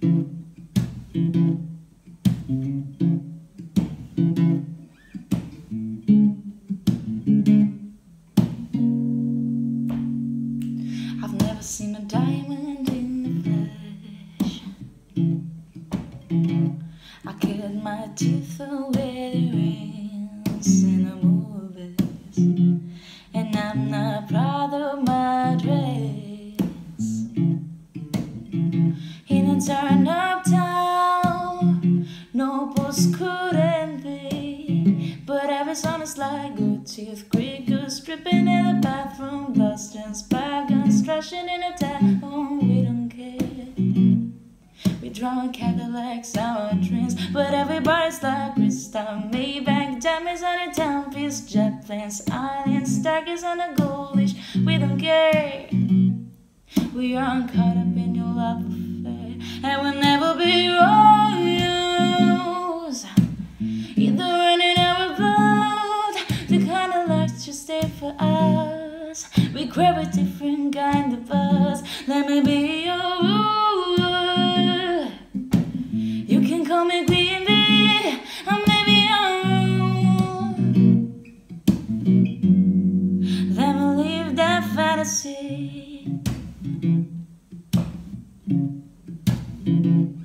I've never seen a diamond in the flesh. I cut my teeth away the rings in the movies, and I'm not proud of my dress. In a turn-up town, no post could envy, but every song is like good teeth, Greek goose dripping in the bathroom, dust and spaghetti trashing in a town. We don't care. We drunk Cadillacs, our dreams, but everybody's like Krista, Maybach, diamonds on a timepiece, jet planes, islands, staggers on a gold leash. We don't care. We aren't caught up in your love affair, and we'll never be royals, either running our blood, the kind of lights just stay for us. We crave a different kind of buzz. Let me be your ruler. You can call me Queen Bee, or maybe let me live that fantasy.